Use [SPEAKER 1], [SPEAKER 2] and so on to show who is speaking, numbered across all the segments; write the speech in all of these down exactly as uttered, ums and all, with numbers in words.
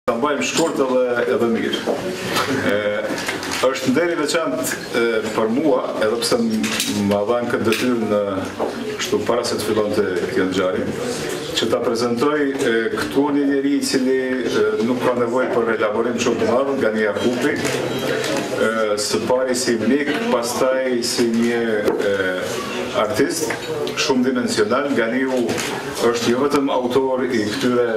[SPEAKER 1] Ta mbajmë shkurt edhe, edhe mirë. E, është nderi veçantë për mua, edhe pse më dhanë këtë detyrë në kështu para se të fillonte kjo ngjarje, që ta prezantoj e, këtu një njeri i cili e, nuk ka nevojë për elaborim shumë të madh, Gani Yakupi, e, së pari si mik, pastaj si një e, artist shumë dimensional. Ganiu është jo vetëm autor i këtyre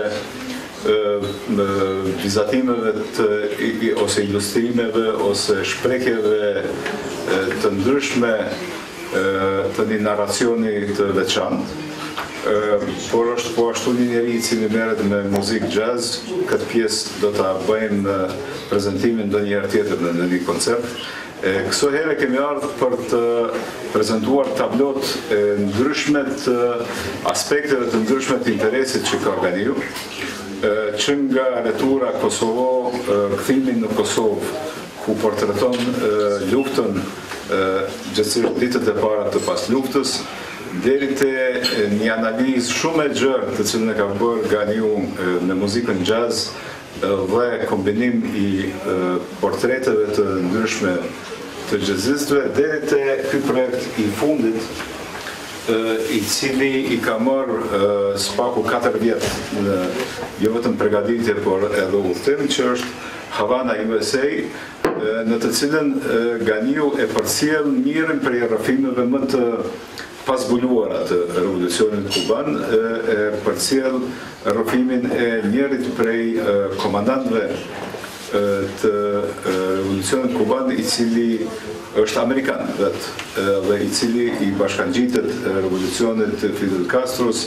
[SPEAKER 1] vizatimeve të, ose ilustrimeve ose shprehjeve të ndryshme të një narracioni të veçantë, por është po ashtu një njeri i cili merret me muzikë jazz. Këtë pjesë do ta bëjmë në prezantimin ndonjëherë tjetër në një koncert. Këso herë kemi ardhur për të prezentuar tablot e ndryshme të aspekteve të ndryshme të interesit që ka Ganiu, që nga retura Kosovo, kthimin në Kosovë, ku portreton luftën, gjithsesi ditët e para të pas luftës, deri te një analizë shumë e gjerë të cilën e ka bërë Ganiu me muzikën jazz dhe kombinim i portreteve të ndryshme të jazzistëve, deri te ky projekt i fundit, i cili i ka marrë spaku katër vjet në jo vetëm përgatitje, por edhe udhëtim, që është Havana U S A, në të cilën Ganiu e përcjell njërin prej rrëfimeve më të pasbuluara të revolucionit kuban, e përcjell rrëfimin e njërit prej komandantëve të revolucionit kuban, i cili është Amerikan vetë, dhe i cili i bashkangjitet revolucionit të Fidel Castros,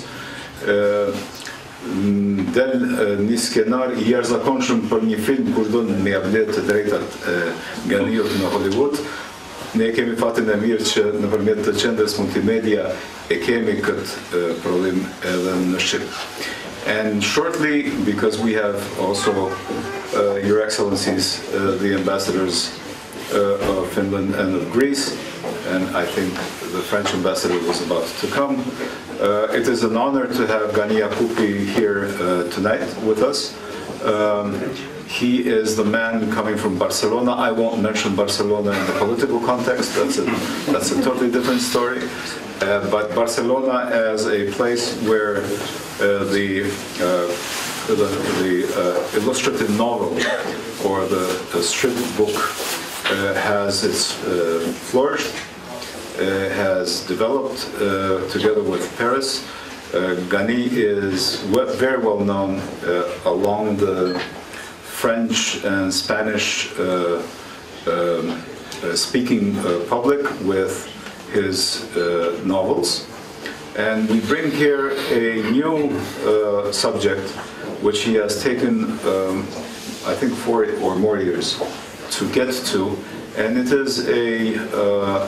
[SPEAKER 1] del një skenar i jashtëzakonshëm për një film kur do në mjablet të drejtat e Ganiut në Hollywood. Ne kemi fatin e mirë që nëpërmjet të qendrës multimedia e kemi këtë prodhim edhe në Shqip. And shortly, because we have also uh, Your Excellencies, uh, the ambassadors uh, of Finland and of Greece, and I think the French ambassador was about to come. Uh, it is an honor to have Gani Yakupi here uh, tonight with us. Um, he is the man coming from Barcelona. I won't mention Barcelona in the political context, that's a, that's a totally different story. Uh, but Barcelona as a place where uh, the, uh, the, the uh, illustrative novel or the, the strip book uh, has its uh, flourished, uh, has developed uh, together with Paris. Uh, Gani is we very well known uh, along the French and Spanish uh, um, uh, speaking uh, public with his uh, novels. And we bring here a new uh, subject which he has taken, um, I think, four or more years to get to. And it is a, uh,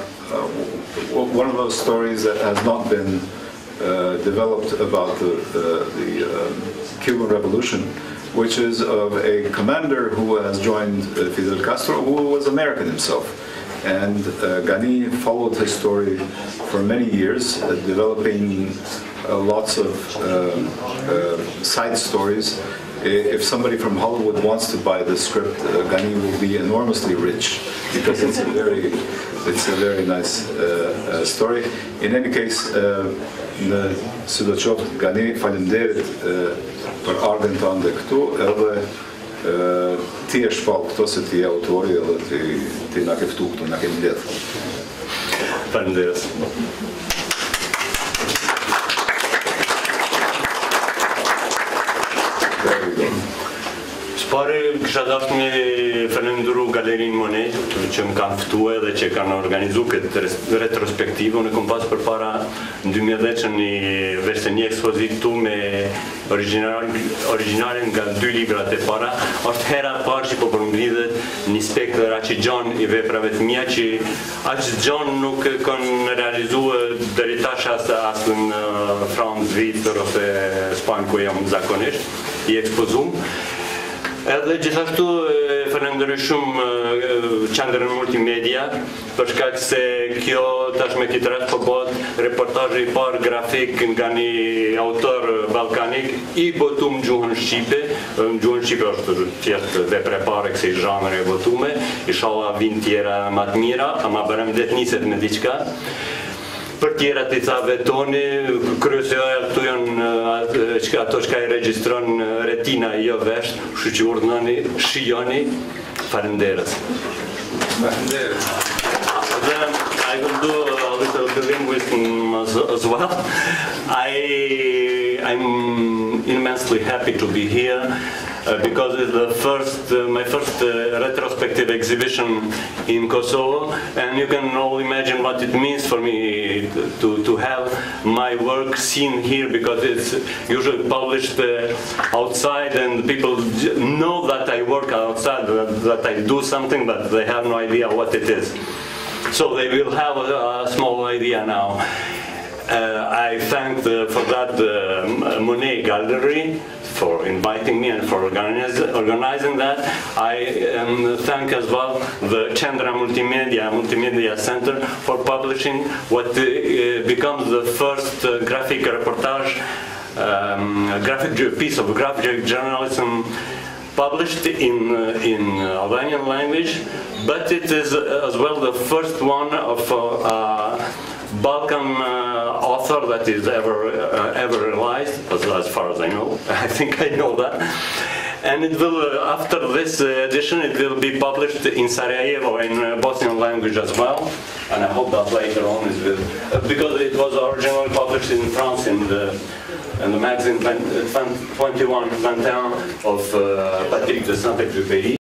[SPEAKER 1] uh, one of those stories that has not been uh, developed about the, uh, the uh, Cuban Revolution, which is of a commander who has joined uh, Fidel Castro, who was American himself. And uh, Gani followed his story for many years, uh, developing uh, lots of uh, uh, side stories. If somebody from Hollywood wants to buy the script, uh, Gani will be enormously rich because it's a very, it's a very nice uh, uh, story. In any case, në së do qoftë Gani, faleminderit uh, për ardhen tënde këtu, edhe uh, ti e shpall këto se ti je autori edhe ti, ti na ke ftu këtu, na ke mbledh.
[SPEAKER 2] Faleminderit. Pare kisha dashur një falenderoj Galerinë Monet që më kanë ftuar dhe që kanë organizuar këtë retrospektivë. Unë kam pas përpara në dy mijë e dhjetë një veshtë një ekspozit tu me originale nga dy librat e para. Është hera e parë që po përmbledhet një spektër aq i gjon i veprave të mia që aq gjon nuk kanë realizuar deri tash as as në Francë, Zvicër ose Spanjë ku jam zakonisht i ekspozum. Edhe gjithashtu falenderoj shumë qendrën multimedia, për shkak se kjo tash me këtë rast po bëhet reportazhi i parë grafik nga një autor ballkanik i botuar në gjuhën shqipe. Në gjuhën shqipe është thjesht vepër e parë kësaj zhanri e botuar. Inshallah vin tjera më të mira, ama bëram det niset me diçka. Për tjera të ca vetoni, kryesoja këtu janë ato që i regjistron retina jo vesh, kështu që urdhënoni, shijoni, falenderës.
[SPEAKER 1] Falenderës.
[SPEAKER 2] Then I will do a little bit linguism as, as well. I, I'm immensely happy to be here. Uh, because it's the first, uh, my first uh, retrospective exhibition in Kosovo, and you can all imagine what it means for me to, to have my work seen here, because it's usually published uh, outside and people know that I work outside, that, that I do something, but they have no idea what it is. So they will have a, a small idea now. Uh, I thank the, for that the Monet Gallery for inviting me and for organize, organizing that. I um, thank as well the Chandra Multimedia Multimedia Center for publishing what uh, becomes the first uh, graphic reportage, um, graphic piece of graphic journalism published in uh, in Albanian language, but it is uh, as well the first one of uh, uh, Balkan uh, author that is ever uh, ever realized, as, as far as I know. I think I know that. And it will, uh, after this uh, edition, it will be published in Sarajevo in uh, Bosnian language as well. And I hope that later on it will, uh, because it was originally published in France in the in the magazine twenty-one twenty-one of uh, Patrick de Saint-Exupéry.